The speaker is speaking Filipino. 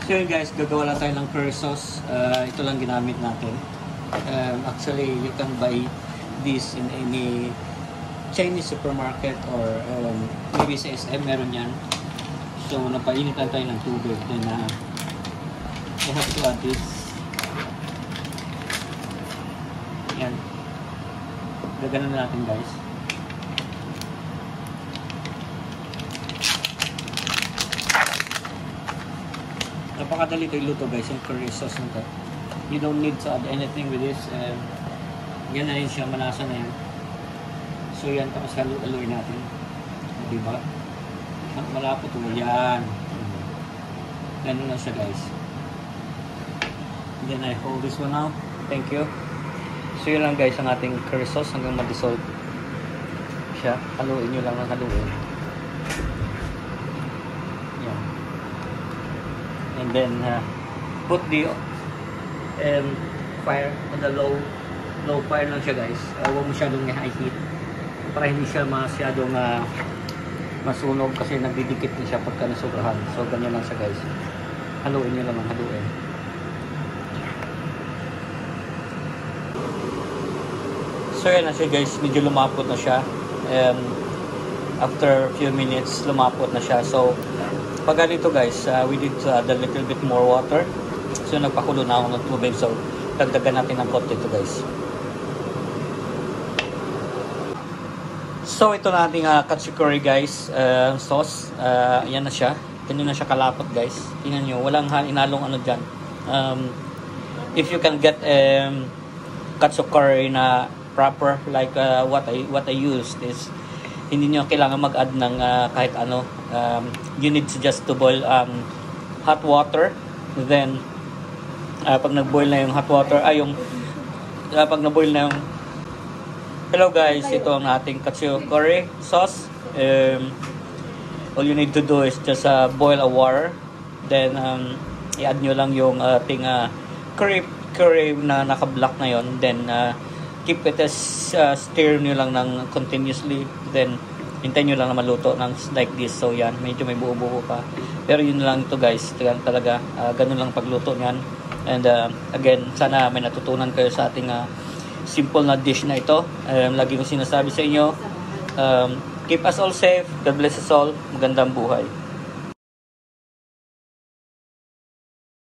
So yun guys, gagawa lang tayo ng curry sauce. Ito lang ginamit natin. Actually, you can buy this in any Chinese supermarket or maybe sa SM meron yan. So napainitan tayo ng tubig. Then we have to add this. Yan. Gaganon na natin guys. Napakadali ito iluto guys, yung curry sauce nito. You don't need to add anything with this. Yan na rin siya, malasa na yan. So yan, tapos haluin natin. Diba? Malapot o yan. Ganun lang siya guys. Then I hold this one out. Thank you. So yun lang guys ang ating curry sauce hanggang ma-dissolve siya. Haluin nyo lang ng haluin. Yan. And then put the fire on the low fire lang siya guys. Huwag masyadong high heat para hindi siya masyadong masunog kasi nagdidikit din siya pagka nasubrahan. So ganyan lang siya guys. Haluin nyo lang ang haluin. So yan na siya guys, medyo lumapot na siya. After a few minutes, lumapot na siya. So pag ganito guys, we need to add a little bit more water. So nagpakulo na ako ng tubig. So dagdagan natin ng konti ito guys. So ito na ating katsukuri guys, sauce. Yan na siya. Ganyan na siya kalapot guys. Tingnan nyo, walang inalong ano dyan. If you can get katsukuri na proper like what I used is hindi nyo kailangan mag-add ng kahit ano. You need to just to boil hot water. Then pag nag-boil na yung hot water pag na-boil na yung hello guys, ito ang ating katsukuri sauce. All you need to do is just boil a water. Then i-add nyo lang yung ating curry na naka-black na yon. Then keep it as stir nyo lang ng continuously. Then hintayin nyo lang na maluto ng like this. So yan, medyo may buo-buo pa. Pero yun lang ito guys, talaga ganun lang pagluto nyan. And again, sana may natutunan kayo sa ating simple na dish na ito. Lagi kong sinasabi sa inyo, keep us all safe. God bless us all. Magandang buhay.